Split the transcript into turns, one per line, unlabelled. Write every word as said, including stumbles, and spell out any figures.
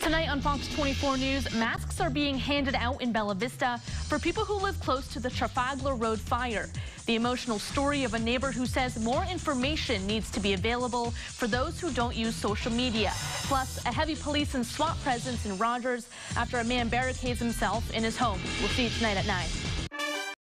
Tonight on Fox twenty-four News, masks are being handed out in Bella Vista for people who live close to the Trafalgar Road fire. The emotional story of a neighbor who says more information needs to be available for those who don't use social media. Plus, a heavy police and SWAT presence in Rogers after a man barricades himself in his home. We'll see you tonight at nine.